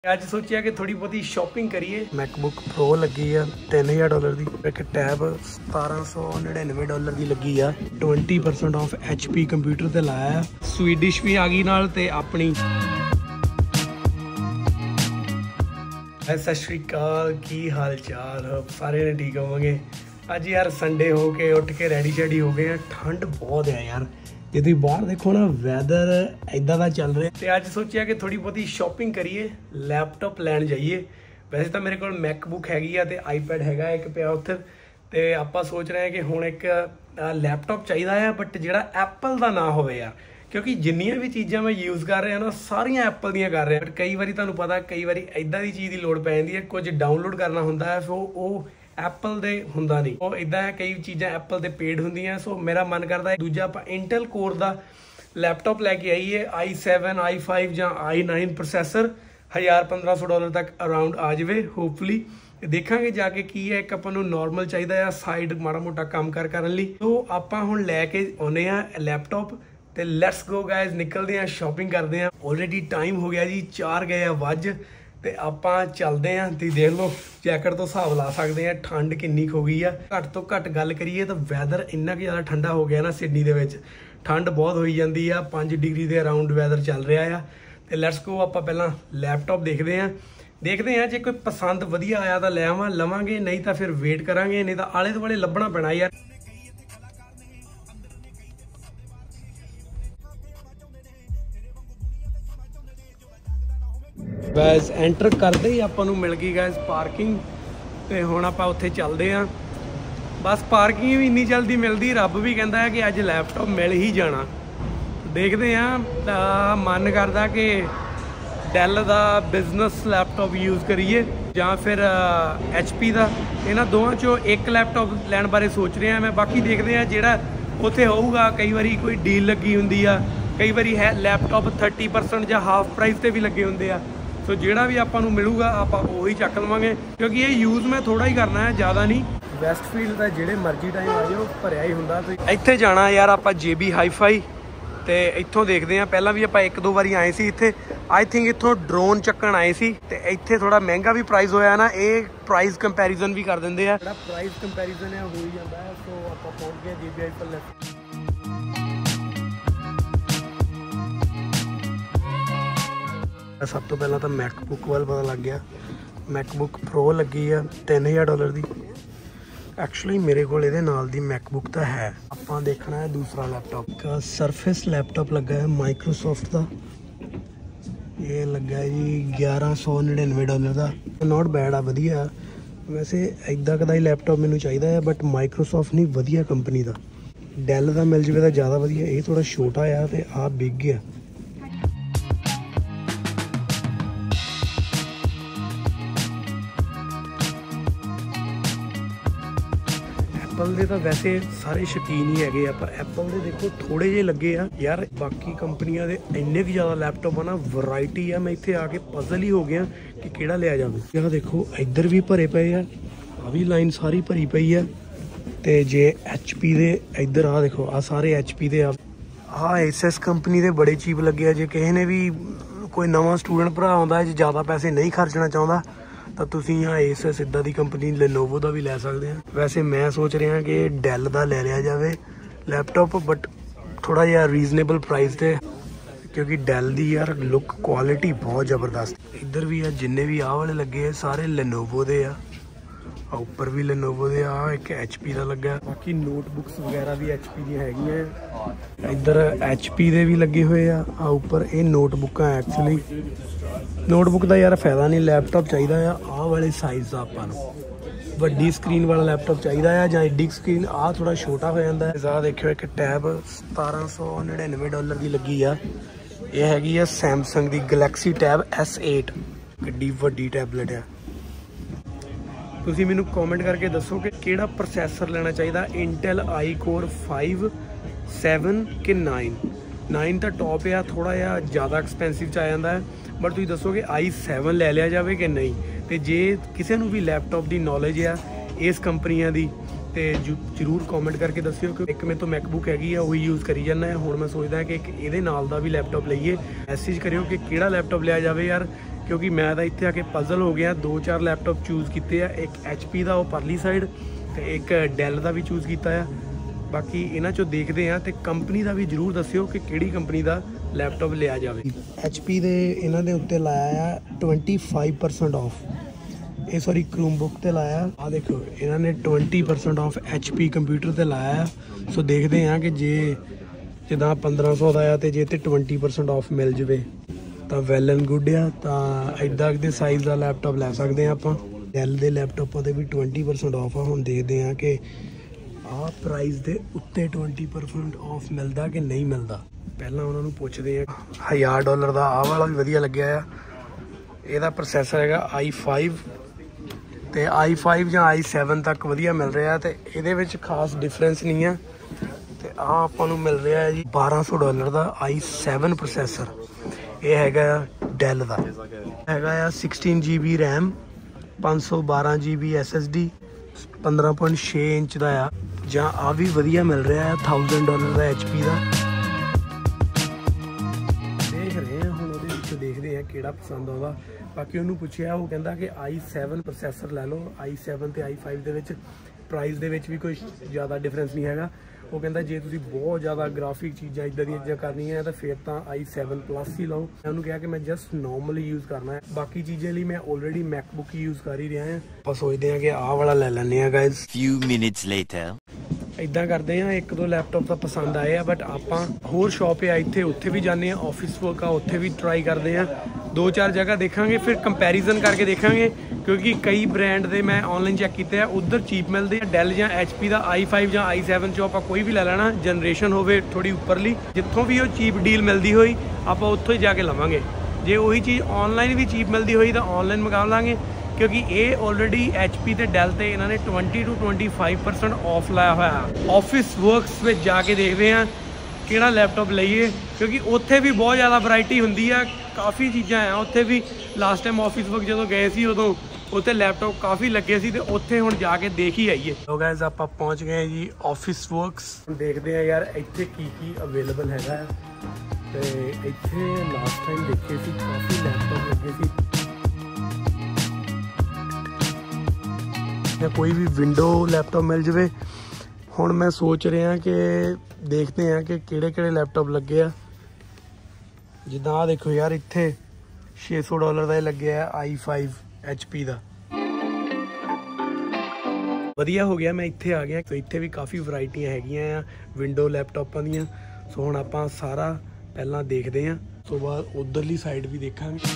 ਅੱਜ ਸੋਚਿਆ ਕਿ ਥੋੜੀ ਬਹੁਤੀ ਸ਼ਾਪਿੰਗ ਕਰੀਏ। ਮੈਕਬੁੱਕ ਪ੍ਰੋ ਲੱਗੀ ਆ $3000 ਦੀ। ਇੱਕ ਟੈਬ $1799 ਦੀ ਲੱਗੀ ਆ। 20% ਆਫ HP ਕੰਪਿਊਟਰ ਤੇ ਲਾਇਆ। ਸਵੀਡਿਸ਼ ਵੀ ਆ ਗਈ ਨਾਲ ਤੇ ਆਪਣੀ। ਸਤਿ ਸ਼੍ਰੀ ਅਕਾਲ, ਕੀ ਹਾਲ ਚਾਲ? ਸਾਰੇ ਨੇ ਠੀਕ ਹੋਵਾਂਗੇ। ਅੱਜ ਯਾਰ ਸੰਡੇ ਹੋ ਕੇ ਉੱਠ ਕੇ ਰੈਡੀ ਸ਼ੈਡੀ ਹੋ ਗਏ ਆ। ਠੰਡ ਬਹੁਤ ਹੈ ਯਾਰ, ਜੇ ਤੁਸੀਂ ਬਾਹਰ ਦੇਖੋ ਨਾ ਵੈਦਰ ਇੱਦਾਂ ਦਾ ਚੱਲ ਰਿਹਾ। ਤੇ ਅੱਜ ਸੋਚਿਆ ਕਿ ਥੋੜੀ ਬਹੁਤੀ ਸ਼ਾਪਿੰਗ ਕਰੀਏ, ਲੈਪਟਾਪ ਲੈਣ ਜਾਈਏ। ਵੈਸੇ ਤਾਂ ਮੇਰੇ ਕੋਲ ਮੈਕਬੁੱਕ ਹੈਗੀ ਆ ਤੇ ਆਈਪੈਡ ਹੈਗਾ ਇੱਕ ਪਿਆ ਉੱਥੇ। ਤੇ ਆਪਾਂ ਸੋਚ ਰਹੇ ਹਾਂ ਕਿ ਹੁਣ ਇੱਕ ਲੈਪਟਾਪ ਚਾਹੀਦਾ ਆ, ਬਟ ਜਿਹੜਾ ਐਪਲ ਦਾ ਨਾ ਹੋਵੇ ਯਾਰ, ਕਿਉਂਕਿ ਜਿੰਨੀਆਂ ਵੀ ਚੀਜ਼ਾਂ ਮੈਂ ਯੂਜ਼ ਕਰ ਰਿਹਾ ਨਾ ਸਾਰੀਆਂ ਐਪਲ ਦੀਆਂ ਕਰ ਰਿਹਾ। ਬਟ ਕਈ ਵਾਰੀ ਤੁਹਾਨੂੰ ਪਤਾ ਕਈ ਵਾਰੀ ਇੱਦਾਂ ਦੀ ਚੀਜ਼ ਦੀ ਲੋੜ ਪੈ ਜਾਂਦੀ ਹੈ, ਕੁਝ ਡਾਊਨਲੋਡ ਕਰਨਾ ਹੁੰਦਾ ਹੈ, ਫਿਰ ਉਹ ਐਪਲ ਦੇ ਹੁੰਦਾ ਨਹੀਂ। ਉਹ ਇੱਦਾਂ ਹੈ ਕਈ ਚੀਜ਼ਾਂ ਐਪਲ ਦੇ ਪੇਡ ਹੁੰਦੀਆਂ। ਸੋ ਮੇਰਾ ਮਨ ਕਰਦਾ ਦੂਜਾ ਆਪਾਂ ਇੰਟਲ ਕੋਰ ਦਾ ਲੈਪਟਾਪ ਲੈ ਕੇ ਆਈਏ। i7 i5 ਜਾਂ i9 ਪ੍ਰੋਸੈਸਰ। $1000-1500 ਤੱਕ ਅਰਾਊਂਡ ਆ ਜਾਵੇ ਹੋਪਫੁਲੀ। ਦੇਖਾਂਗੇ ਜਾ ਕੇ ਕੀ ਹੈ। ਇੱਕ ਆਪਾਂ ਨੂੰ ਨੋਰਮਲ ਚਾਹੀਦਾ ਆ ਸਾਈਡ ਮਾੜਾ ਮੋਟਾ ਕੰਮ ਕਰਨ ਲਈ। ਸੋ ਆਪਾਂ ਹੁਣ ਲੈ ਕੇ ਆਉਨੇ ਆ ਲੈਪਟਾਪ ਤੇ ਲੈਟਸ ਗੋ ਗਾਇਜ਼, ਨਿਕਲਦੇ ਆ ਸ਼ਾਪਿੰਗ ਕਰਦੇ ਆ। ਆਲਰੇਡੀ ਟਾਈਮ ਹੋ ਗਿਆ ਜੀ 4 ਗਏ ਆ ਵੱਜ ਤੇ ਆਪਾਂ ਚੱਲਦੇ ਆ। ਤੁਸੀਂ ਦੇਖ ਲਓ ਜੈਕਟ ਤੋਂ ਹਿਸਾਬ ਲਾ ਸਕਦੇ ਆ ਠੰਡ ਕਿੰਨੀ ਹੋ ਗਈ ਆ। ਘੱਟ ਤੋਂ ਘੱਟ ਗੱਲ ਕਰੀਏ ਤਾਂ ਵੈਦਰ ਇੰਨਾ ਕਿ ਜ਼ਿਆਦਾ ਠੰਡਾ ਹੋ ਗਿਆ ਨਾ, ਸਿਡਨੀ ਦੇ ਵਿੱਚ ਠੰਡ ਬਹੁਤ ਹੋਈ ਜਾਂਦੀ ਆ। 5 ਡਿਗਰੀ ਦੇ ਅਰਾਊਂਡ ਵੈਦਰ ਚੱਲ ਰਿਹਾ ਆ। ਤੇ ਲੈਟਸ ਗੋ, ਆਪਾਂ ਪਹਿਲਾਂ ਲੈਪਟਾਪ ਦੇਖਦੇ ਆ ਜੇ ਕੋਈ ਪਸੰਦ ਵਧੀਆ ਆਇਆ ਤਾਂ ਲੈ ਲਵਾਂਗੇ, ਨਹੀਂ ਤਾਂ ਫਿਰ ਵੇਟ ਕਰਾਂਗੇ, ਨਹੀਂ ਤਾਂ ਆਲੇ ਦੁਆਲੇ ਲੱਭਣਾ ਪੈਣਾ ਯਾਰ। ਗਾਇਜ਼ ਐਂਟਰ ਕਰਦੇ ਹੀ ਆਪਾਂ ਨੂੰ ਮਿਲ ਗਈ ਗਾਇਜ਼ ਪਾਰਕਿੰਗ। ਤੇ ਹੁਣ ਆਪਾਂ ਉੱਥੇ ਚੱਲਦੇ ਆਂ। ਬਸ ਪਾਰਕਿੰਗ ਵੀ ਇੰਨੀ ਜਲਦੀ ਮਿਲਦੀ, ਰੱਬ ਵੀ ਕਹਿੰਦਾ ਹੈ ਕਿ ਅੱਜ ਲੈਪਟਾਪ ਮਿਲ ਹੀ ਜਾਣਾ। ਦੇਖਦੇ ਆਂ, ਤਾਂ ਮਨ ਕਰਦਾ ਕਿ ਡੈਲ ਦਾ ਬਿਜ਼ਨਸ ਲੈਪਟਾਪ ਯੂਜ਼ ਕਰੀਏ ਜਾਂ ਫਿਰ HP ਦਾ। ਇਹਨਾਂ ਦੋਵਾਂ ਚੋਂ ਇੱਕ ਲੈਪਟਾਪ ਲੈਣ ਬਾਰੇ ਸੋਚ ਰਿਹਾ ਮੈਂ। ਬਾਕੀ ਦੇਖਦੇ ਆਂ ਜਿਹੜਾ ਉੱਥੇ ਹੋਊਗਾ। ਕਈ ਵਾਰੀ ਕੋਈ ਡੀਲ ਲੱਗੀ ਹੁੰਦੀ ਆ, ਕਈ ਵਾਰੀ ਹੈ ਲੈਪਟਾਪ 30% ਜਾਂ ਹਾਫ ਪ੍ਰਾਈਸ ਤੇ ਵੀ ਲੱਗੇ ਹੁੰਦੇ ਆ। ਸੋ ਜਿਹੜਾ ਵੀ ਆਪਾਂ ਨੂੰ ਮਿਲੂਗਾ ਆਪਾਂ ਉਹੀ ਚੱਕ ਲਵਾਂਗੇ, ਕਿਉਂਕਿ ਇਹ ਯੂਜ਼ ਮੈਂ ਥੋੜਾ ਹੀ ਕਰਨਾ ਹੈ, ਜ਼ਿਆਦਾ ਨਹੀਂ। ਵੈਸਟਫੀਲਡ ਦਾ ਜਿਹੜੇ ਮਰਜ਼ੀ ਟਾਈਮ ਆ ਜਾਓ ਭਰਿਆ ਹੀ ਹੁੰਦਾ। ਇੱਥੇ ਜਾਣਾ ਯਾਰ ਆਪਾਂ JB ਹਾਈਫਾਈ ਤੇ ਇੱਥੋਂ ਦੇਖਦੇ ਹਾਂ। ਪਹਿਲਾਂ ਵੀ ਆਪਾਂ 1-2 ਵਾਰੀ ਆਏ ਸੀ ਇੱਥੇ। ਆਈ ਥਿੰਕ ਇੱਥੋਂ ਡਰੋਨ ਚੱਕਣ ਆਏ ਸੀ ਤੇ ਇੱਥੇ ਥੋੜਾ ਮਹਿੰਗਾ ਵੀ ਪ੍ਰਾਈਸ ਹੋਇਆ ਨਾ। ਇਹ ਪ੍ਰਾਈਸ ਕੰਪੈਰੀਜ਼ਨ ਵੀ ਕਰ ਦਿੰਦੇ ਆ, ਜਿਹੜਾ ਪ੍ਰਾਈਸ ਕੰਪੈਰੀਜ਼ਨ ਹੈ ਹੋ ਹੀ ਜਾਂਦਾ ਹੈ। ਸੋ ਆਪਾਂ ਪਹੁੰਚ ਗਏ JB ਹਾਈਫਾਈ। ਸਭ ਤੋਂ ਪਹਿਲਾਂ ਤਾਂ ਮੈਕਬੁੱਕ ਵੱਲ ਪਤਾ ਲੱਗ ਗਿਆ। ਮੈਕਬੁੱਕ ਪ੍ਰੋ ਲੱਗੀ ਆ $3000 ਦੀ। ਐਕਚੁਅਲੀ ਮੇਰੇ ਕੋਲ ਇਹਦੇ ਨਾਲ ਦੀ ਮੈਕਬੁੱਕ ਤਾਂ ਹੈ। ਆਪਾਂ ਦੇਖਣਾ ਹੈ ਦੂਸਰਾ ਲੈਪਟਾਪ। ਸਰਫੇਸ ਲੈਪਟਾਪ ਲੱਗਾ ਹੈ ਮਾਈਕਰੋਸੋਫਟ ਦਾ। ਇਹ ਲੱਗਾ ਜੀ $1199 ਦਾ। ਨੋਟ ਬੈਡ ਆ, ਵਧੀਆ। ਵੈਸੇ ਇੱਦਾਂ ਕਦਾ ਹੀ ਲੈਪਟਾਪ ਮੈਨੂੰ ਚਾਹੀਦਾ ਹੈ, ਬਟ ਮਾਈਕਰੋਸੋਫਟ ਨਹੀਂ, ਵਧੀਆ ਕੰਪਨੀ ਦਾ। ਡੈਲ ਦਾ ਮਿਲ ਜਾਵੇ ਤਾਂ ਜ਼ਿਆਦਾ ਵਧੀਆ। ਇਹ ਥੋੜਾ ਛੋਟਾ ਆ ਤੇ ਆਹ ਬਿਗ ਆ। ਐਪਲ ਦੇ ਤਾਂ ਵੈਸੇ ਸਾਰੇ ਸ਼ੌਕੀਨ ਹੀ ਹੈਗੇ ਆ, ਪਰ ਐਪਲ ਦੇ ਦੇਖੋ ਥੋੜੇ ਜਿਹੇ ਲੱਗੇ ਆ ਯਾਰ। ਬਾਕੀ ਕੰਪਨੀਆਂ ਦੇ ਇੰਨੇ ਕੁ ਜ਼ਿਆਦਾ ਲੈਪਟਾਪ ਆ ਨਾ, ਵੈਰਾਈਟੀ ਆ। ਮੈਂ ਇੱਥੇ ਆ ਕੇ ਪਜ਼ਲ ਹੀ ਹੋ ਗਿਆ ਕਿ ਕਿਹੜਾ ਲਿਆ ਜਾਵੇ। ਆਹ ਦੇਖੋ ਇੱਧਰ ਵੀ ਭਰੇ ਪਏ ਆ, ਆ ਵੀ ਲਾਈਨ ਸਾਰੀ ਭਰੀ ਪਈ ਆ। ਤੇ ਜੇ HP ਦੇ ਇੱਧਰ ਆ ਦੇਖੋ, ਆ ਸਾਰੇ HP ਦੇ ਆ। Asus ਕੰਪਨੀ ਦੇ ਬੜੇ ਚੀਪ ਲੱਗੇ ਆ। ਜੇ ਕਿਸੇ ਨੇ ਵੀ ਕੋਈ ਨਵਾਂ ਸਟੂਡੈਂਟ ਭਰਾ ਆਉਂਦਾ, ਜੇ ਜ਼ਿਆਦਾ ਪੈਸੇ ਨਹੀਂ ਖਰਚਣਾ ਚਾਹੁੰਦਾ ਤਾਂ ਤੁਸੀਂ Asus ਇੱਦਾਂ ਦੀ ਕੰਪਨੀ Lenovo ਦਾ ਵੀ ਲੈ ਸਕਦੇ ਆ। ਵੈਸੇ ਮੈਂ ਸੋਚ ਰਿਹਾ ਕਿ ਡੈਲ ਦਾ ਲੈ ਲਿਆ ਜਾਵੇ ਲੈਪਟਾਪ, ਬਟ ਥੋੜਾ ਜਿਹਾ ਰੀਜ਼ਨੇਬਲ ਪ੍ਰਾਈਸ ਤੇ, ਕਿਉਂਕਿ ਡੈਲ ਦੀ ਯਾਰ ਲੁੱਕ ਕੁਆਲਿਟੀ ਬਹੁਤ ਜ਼ਬਰਦਸਤ। ਇੱਧਰ ਵੀ ਆ ਜਿੰਨੇ ਵੀ ਆਹ ਵਾਲੇ ਲੱਗੇ ਆ ਸਾਰੇ Lenovo ਦੇ ਆ। ਉੱਪਰ ਵੀ Lenovo ਦੇ ਆ, ਇੱਕ HP ਦਾ ਲੱਗਾ। ਬਾਕੀ ਨੋਟਬੁੱਕਸ ਵਗੈਰਾ ਵੀ HP ਦੀਆਂ ਹੈਗੀਆਂ। ਇੱਧਰ HP ਦੇ ਵੀ ਲੱਗੇ ਹੋਏ ਆ। ਉੱਪਰ ਇਹ ਨੋਟਬੁੱਕਾਂ ਐਕਚੁਅਲੀ ਨੋਟਬੁੱਕ ਦਾ ਯਾਰ ਫਾਇਦਾ ਨਹੀਂ, ਲੈਪਟਾਪ ਚਾਹੀਦਾ ਆ ਆਹ ਵਾਲੇ ਸਾਈਜ਼ ਦਾ। ਆਪਾਂ ਨੂੰ ਵੱਡੀ ਸਕਰੀਨ ਵਾਲਾ ਲੈਪਟਾਪ ਚਾਹੀਦਾ ਆ, ਜਾਂ ਐਡੀ ਸਕਰੀਨ। ਆਹ ਥੋੜਾ ਛੋਟਾ ਹੋ ਜਾਂਦਾ ਹੈ। ਆਹ ਦੇਖਿਓ ਇੱਕ ਟੈਬ $1799 ਦੀ ਲੱਗੀ ਆ। ਇਹ ਹੈਗੀ ਆ ਸੈਮਸੰਗ ਦੀ ਗਲੈਕਸੀ ਟੈਬ S8। ਕਿੱਡੀ ਵੱਡੀ ਟੈਬਲੇਟ ਆ। ਤੁਸੀਂ ਮੈਨੂੰ ਕਮੈਂਟ ਕਰਕੇ ਦੱਸੋ ਕਿ ਕਿਹੜਾ ਪ੍ਰੋਸੈਸਰ ਲੈਣਾ ਚਾਹੀਦਾ, ਇੰਟਲ i-Core 5, 7 ਕਿ 9 ਤਾਂ ਟੌਪ ਆ। ਥੋੜਾ ਜਿਹਾ ਜ਼ਿਆਦਾ ਐਕਸਪੈਂਸਿਵ ਚ ਆ ਜਾਂਦਾ ਹੈ, ਬਟ ਤੁਸੀਂ ਦੱਸੋ ਕਿ i7 ਲੈ ਲਿਆ ਜਾਵੇ ਕਿ ਨਹੀਂ। ਤੇ ਜੇ ਕਿਸੇ ਨੂੰ ਵੀ ਲੈਪਟਾਪ ਦੀ ਨੌਲੇਜ ਆ ਇਸ ਕੰਪਨੀਆਂ ਦੀ ਤੇ ਜ਼ਰੂਰ ਕਮੈਂਟ ਕਰਕੇ ਦੱਸਿਓ। ਕਿ ਇੱਕ ਮੇਰੇ ਤੋਂ ਮੈਕਬੁੱਕ ਹੈਗੀ ਆ, ਉਹੀ ਯੂਜ਼ ਕਰੀ ਜਾਂਦਾ ਹੈ। ਹੁਣ ਮੈਂ ਸੋਚਦਾ ਕਿ ਇੱਕ ਇਹਦੇ ਨਾਲ ਦਾ ਵੀ ਲੈਪਟਾਪ ਲਈਏ। ਮੈਸੇਜ ਕਰਿਓ ਕਿ ਕਿਹੜਾ ਲੈਪਟਾਪ ਲਿਆ ਜਾਵੇ ਯਾਰ, क्योंकि मैं तो इत्थे आके पजल हो गया। 2-4 लैपटॉप चूज़ किए, एक HP का वो परली साइड तो एक डैल का भी चूज़ किया है। बाकी इन्हां चों देखते हैं तो कंपनी का भी जरूर दस्सिओ कि किहड़ी कंपनी का लैपटॉप लिया जाए। HP दे इन्हां दे उत्ते लाया 25% ऑफ, ये सॉरी क्रोमबुक ते लाया। आ देखो इन्होंने 20% ऑफ HP कंप्यूटर ते लाया। सो देखते हैं कि जे जिदा 1500 का आ तो जे 20% ऑफ मिल जाए तो वैल एंड गुड आ। तो इदा के साइज़ का लैपटॉप लै सकते हैं आप। डैल के लैपटॉपों पर भी 20% ऑफ आ। हम देखते हैं कि आ प्राइस के उत्ते 20% ऑफ मिलता कि नहीं मिलता। पहला उन्होंने पूछते हैं। $1000 का आ वाला भी वधिया लग्या आ। ਇਹਦਾ ਪ੍ਰੋਸੈਸਰ ਹੈਗਾ i5 ਤੇ i5 ਜਾਂ i7 ਤੱਕ ਵਧੀਆ ਮਿਲ ਰਿਹਾ ਤੇ ਇਹਦੇ ਵਿੱਚ ਖਾਸ ਡਿਫਰੈਂਸ ਨਹੀਂ ਆ। ਤੇ ਆ ਆਪਾਂ ਨੂੰ ਮਿਲ ਰਿਹਾ ਹੈ ਜੀ $1200 ਦਾ i7 ਪ੍ਰੋਸੈਸਰ। ਇਹ ਹੈਗਾ ਡੈਲ ਦਾ, ਹੈਗਾ ਆ 16 GB RAM, 512 GB SSD, 15.6 inch ਦਾ ਆ। ਜਾਂ ਆ ਵੀ ਵਧੀਆ ਮਿਲ ਰਿਹਾ ਹੈ $1000 ਦਾ HP ਦਾ। देखते हैं किहड़ा पसंद आउंदा। बाकी उन्होंने पूछा, वो कहता कि i7 प्रोसैसर लै लो। i7 तो i5 के प्राइस के भी कोई ज़्यादा डिफरेंस नहीं है। वो कहता जे तुसीं बहुत ज़्यादा ग्राफिक चीज़ां इदां दी चीज़ां करनियां तो फिर तो i7 प्लस ही लो। मैं उन्होंने कहा कि मैं जस्ट नॉर्मल यूज़ करना है, बाकी चीज़ों लिए मैं ऑलरेडी मैकबुक ही यूज़ कर ही रहा है। आप सोचते हैं कि आह वाला ले लैंदे हैं गाइस। few minutes later इदा करते हैं 1-2 लैपटॉप तो पसंद आए हैं, बट आप होर शॉप है इतने उत्थे भी जाने, ऑफिस वर्क आ उत्थे भी ट्राई करते हैं। 2-4 जगह देखांगे, फिर कंपैरिजन करके देखांगे क्योंकि कई ब्रांड दे मैं ऑनलाइन चैक किए हैं, उधर चीप मिलते हैं। डैल या HP का i5 या i7 चो आप कोई भी ले लेना, जनरेशन होवे थोड़ी उपरली, जितों भी वो चीप डील मिलती हुई आप उत्थों ही जाके लवांगे। जे वही चीज़ ऑनलाइन भी चीप मिलती हुई तो ऑनलाइन मंगा लाँगे, क्योंकि ये ऑलरेडी HP ते डैल ते इन्होंने 20 to 25% ऑफ लाया हुआ। ऑफिस वर्क्स में जाके देखते हैं किहड़ा लैपटॉप लईए, क्योंकि उत्थे भी बहुत ज़्यादा वैरायटी होंदी है, काफ़ी चीज़ां हैं उत्थे भी। लास्ट टाइम ऑफिस वर्क जो गए सी उदों उत्थे लैपटॉप काफ़ी लगे सी, तो उत्थे हुण जाके देख ही आइए। तो गाइस आप पहुँच गए जी ऑफिस वर्क्स। देखते हैं यार इत्थे की अवेलेबल हैगा। तो इत्थे लास्ट टाइम देखे सी काफ़ी लैपटॉप लगे सी। कोई भी विंडो लैपटॉप मिल जाए। हुण मैं सोच रहा कि देखते हैं कि किहड़े लैपटॉप लगे आ। जिद्दां आ देखो यार इत्थे $600 का लगे है i5 HP का। वधिया हो गया मैं इत्थे आ गया। तो इत्थे भी काफ़ी वैरायटियां हैगियां आ विंडो लैपटॉपां दियां। सो हुण आपां सारा पहलां देखते हैं, उस तो बाद उधरली साइड भी देखांगे।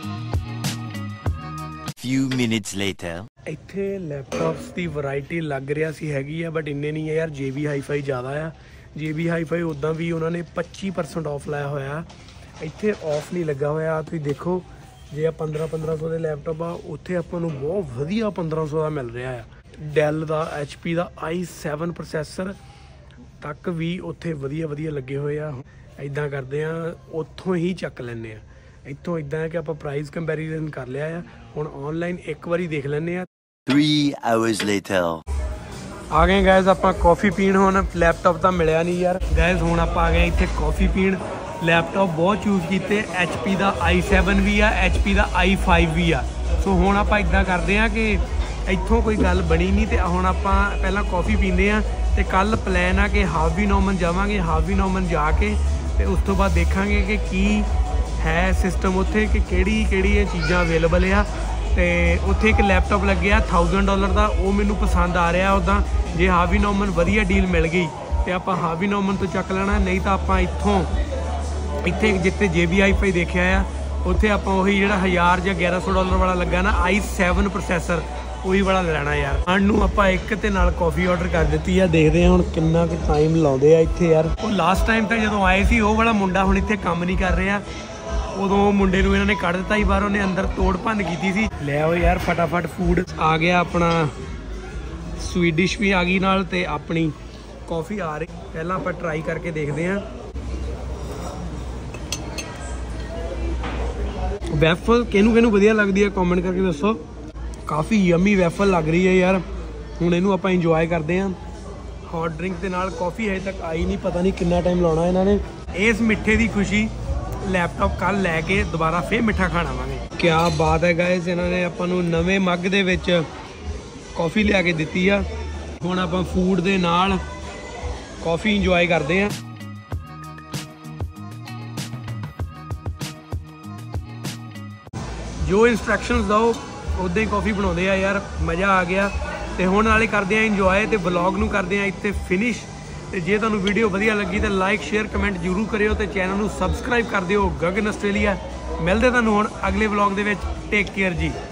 few minutes later इत्थे लैपटॉप्स की वैरायटी लग रहा सी हैगी है, बट इन्ने नहीं है यार। JB Hi-Fi ज़्यादा आ। JB Hi-Fi उदा भी उन्होंने 25% ऑफ लाया होया। इत्थे ऑफ नहीं लगा होया। तुसीं देखो जे 1500 के लैपटॉप आ, उत्थे आपां नूं बहुत वधिया 1500 का मिल रहा है। डैल का HP का i7 प्रोसैसर तक भी उत्थे वधिया लगे हुए आ। इदां करते हैं उत्थों ही चक लैंदे आ। इत्थों इदां है कि आप प्राइस कंपैरिजन कर लिया है। हुण ऑनलाइन एक बारी देख लैंदे आ। 3 hours later आ गए गैस आप कॉफ़ी पीण। हुण लैपटॉप तो मिलिया नहीं यार गैस। हुण आप आ गए इत्थे कॉफ़ी पीण। लैपटॉप बहुत चूज़ किए, HP का i7 भी आ, HP का i5 भी आ। सो हुण आप इदां करते हैं कि इत्थों कोई गल बनी नहीं, तो हुण आप पहला कॉफ़ी पींदे आ। तो कल प्लैन आ कि हार्वी नॉर्मन जावांगे। हार्वी नॉर्मन जाके तो उस तो बाद देखांगे कि की है सिस्टम उत्थे, कि किहड़ी चीज़ां अवेलेबल आ। तो उत्थे एक लैपटॉप लगे $1000 का, वो मैनू पसंद आ रहा। उदा जे हार्वी नॉर्मन वधिया डील मिल गई तो आप हार्वी नॉर्मन तो चक लेना, नहीं तो आप इत्थों इत्थे जिथे JB Hi-Fi देखा आ उत्थे आप वही जो $1000 या $1100 वाला लगा ना i7 प्रोसैसर, वही वाला लेना यार। सानू आप एक ते नाल कॉफ़ी ऑर्डर कर दी है। देखते हैं हुण कितना टाइम लाउंदे आ इत्थे यार। वो लास्ट टाइम तो जो आए सी वो वाला मुंडा हुण इत्थे काम नहीं कर रहा। उदों मुंडे नूं इन्होंने कढ़ दिता ही बाहर, उन्हें अंदर तोड़ भन्न की सी। ले आओ यार फटाफट फूड आ गया अपना। स्वीट डिश भी आ गई नाल ते अपनी कॉफ़ी आ रही। पहला आप ट्राई करके देखते हैं। वैफल किनू वधिया लगती है कॉमेंट करके दसो। काफ़ी यमी वैफल लग रही है यार। हुण इनू आप इंजॉय करते हैं। हॉट ड्रिंक के नाल कॉफ़ी अजे तक आई नहीं, पता नहीं कितना टाइम लाना इन्होंने। इस मिठे की खुशी ਲੈਪਟਾਪ ਕੱਲ ਲੈ ਕੇ ਦੁਬਾਰਾ ਫੇਰ ਮਿੱਠਾ ਖਾਣ ਆਵਾਂਗੇ। ਕੀ ਬਾਤ ਹੈ ਗਾਇਸ, ਇਹਨਾਂ ਨੇ ਆਪਾਂ ਨੂੰ ਨਵੇਂ ਮੱਗ ਦੇ ਵਿੱਚ ਕਾਫੀ ਲਿਆ ਕੇ ਦਿੱਤੀ ਆ। ਹੁਣ ਆਪਾਂ ਫੂਡ ਦੇ ਨਾਲ ਕਾਫੀ ਇੰਜੋਏ ਕਰਦੇ ਆ। ਜੋ ਇੰਸਟਰਕਸ਼ਨਸ ਦਿਓ ਉੱਦਾਂ ਹੀ ਕਾਫੀ ਬਣਾਉਂਦੇ ਆ ਯਾਰ, ਮਜ਼ਾ ਆ ਗਿਆ। ਤੇ ਹੁਣ ਨਾਲੇ ਕਰਦੇ ਆ ਇੰਜੋਏ ਤੇ ਵਲੌਗ ਨੂੰ ਕਰਦੇ ਆ ਇੱਥੇ ਫਿਨਿਸ਼। ਤੇ ਜੇ ਤੁਹਾਨੂੰ ਵੀਡੀਓ ਵਧੀਆ ਲੱਗੀ ਤਾਂ ਲਾਈਕ ਸ਼ੇਅਰ ਕਮੈਂਟ ਜ਼ਰੂਰ ਕਰਿਓ ਤੇ ਚੈਨਲ ਨੂੰ ਸਬਸਕ੍ਰਾਈਬ ਕਰ ਦਿਓ। ਗਗਨ ਆਸਟ੍ਰੇਲੀਆ। ਮਿਲਦੇ ਤੁਹਾਨੂੰ ਹੁਣ ਅਗਲੇ ਵਲੌਗ ਦੇ ਵਿੱਚ। ਟੇਕ ਕੇਅਰ ਜੀ।